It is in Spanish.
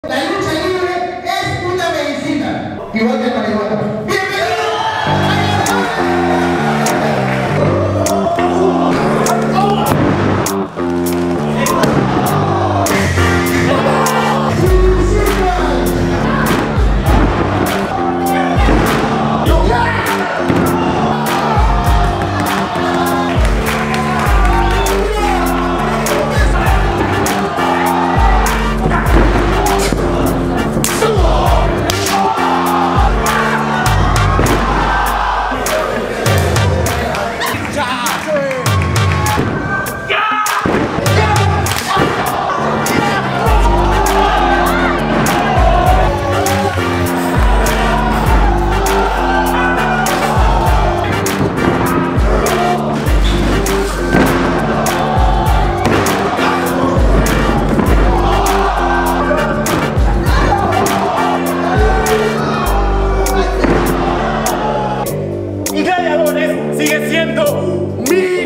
La lucha libre es una medicina, igual que el marihuana. Y Gladiadores sigue siendo mi